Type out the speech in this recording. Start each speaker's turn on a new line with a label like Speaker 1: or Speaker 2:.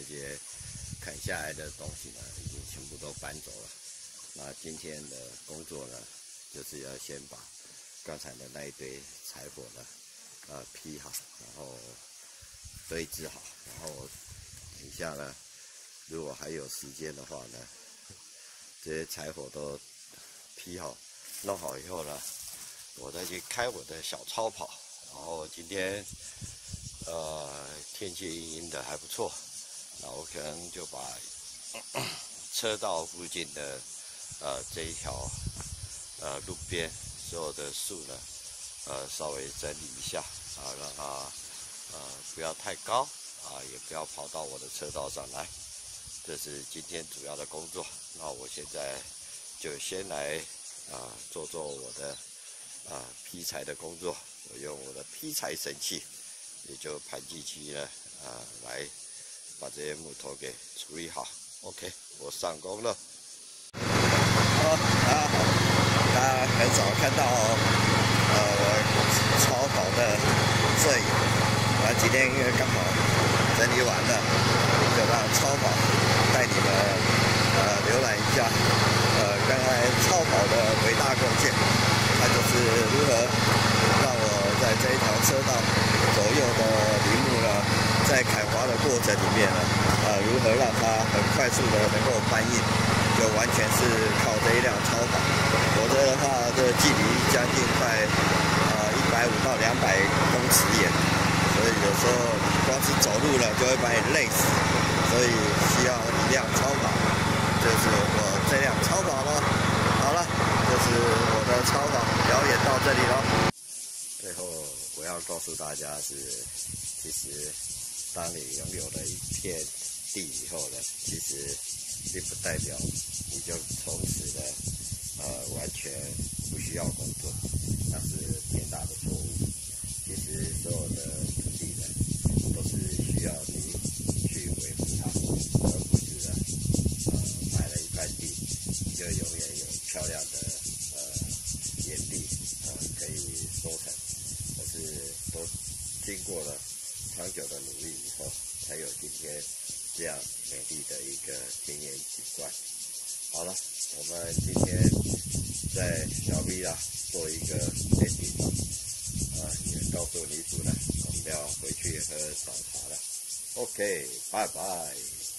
Speaker 1: 些砍下来的东西呢，已经全部都搬走了。那今天的工作呢，就是要先把刚才的那一堆柴火呢，劈好，然后堆置好，然后等一下呢，如果还有时间的话呢，这些柴火都劈好、弄好以后呢，我再去开我的小超跑。然后今天天气阴阴的还不错，那我可能就把车道附近的这一条路边所有的树呢稍微整理一下让它不要太高也不要跑到我的车道上来。这是今天主要的工作。那我现在就先来做我的劈柴的工作。我用我的劈柴神器，也就盘机器呢来把这些木头给处理好。OK， 我上工了。好，大家好，大家很少看到我超跑的摄影。今天因为刚好整理完了，就让超跑带你们浏览一下刚才超跑的伟大贡献，它就是如何让我在这一条车道左右的林木呢，在砍伐的过程里面呢，如何让它很快速的能够搬运，就完全是靠这一辆超跑。否则的话，这距离将近快150到200公尺远，所以有时候光是走路了就会把你累死，所以需要一辆超跑，就是我这辆超跑咯。好了，就是我的超跑表演到这里咯。最后我要告诉大家是，其实当你拥有了一片地以后呢，其实并不代表你就从此的完全不需要工作，那是天大的错误。其实所有的土地呢，都是需要你去维护它，而不是买了一块地就永远有漂亮的园地可以收成。而是都经过了长久的努力以后，才有今天这样美丽的一个田园景观。好了，我们今天在小 V 做一个 ending， 也告诉尼夫呢，我们要回去喝早茶了。OK， 拜拜。